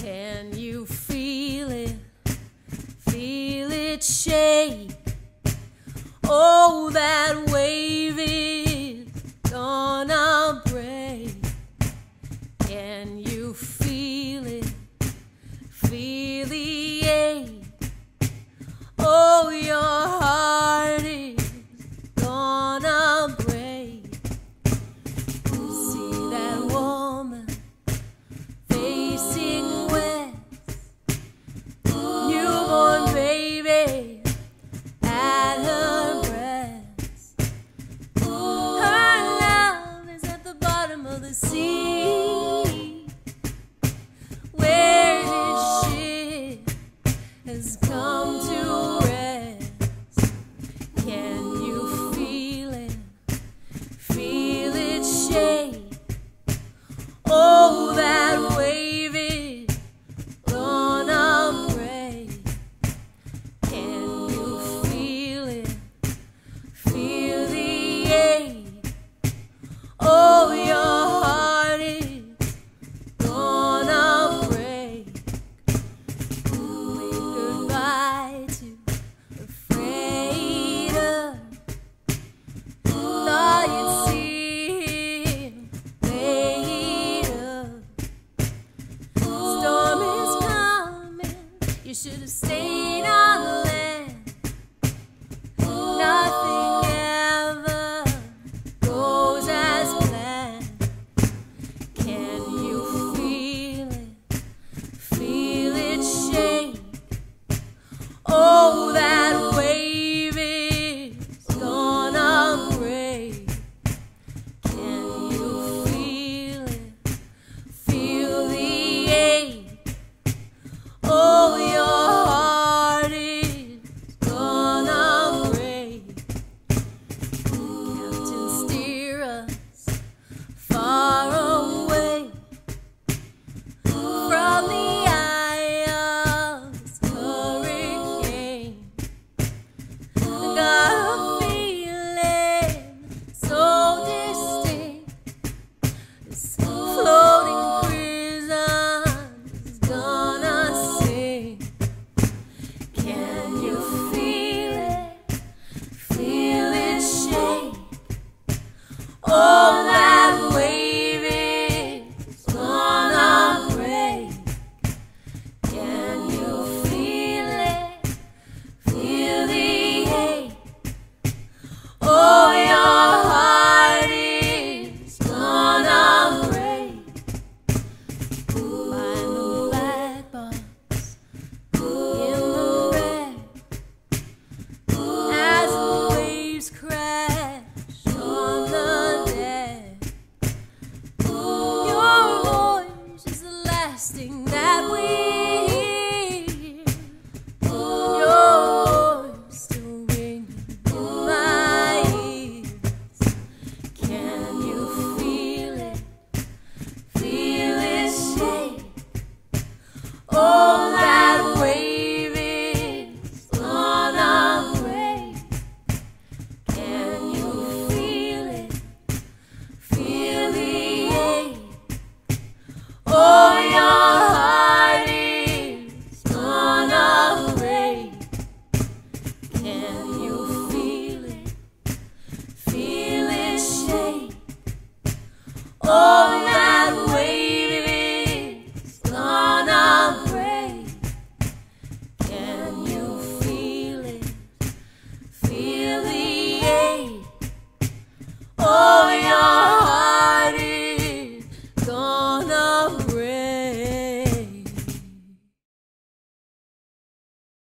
Can you feel it? Feel it shake. Oh, that wave is gonna break. Can you feel it? Feel the ache. Oh, your heart is gonna break. See that woman facing west, newborn baby at her breast. Her love is at the bottom of the sea, where this ship has come to rest. Can you feel it? Feel it shake. Oh, that wave is gonna break. Can you feel it? Feel the ache. Oh, your heart is gonna break. Wave goodbye to the freighter. Thought you'd see him later. Storm is coming. You should have stayed on land. Nothing ever goes as planned. Can you feel it? Feel it shake. Oh, that wave is gonna break. Can you feel it? Feel the ache. Oh, your heart is gonna break. Captain, steer us far away from the eye of this hurricane. I got a feeling so distinct. This floating prison is gonna sing. Can you feel it? Feel it shake. Oh, that wave is gonna break. Can you feel it? Feel the ache. Oh, your heart is gonna break. Find the black box in the wreck as the waves crash on the deck. Your voice is the lasting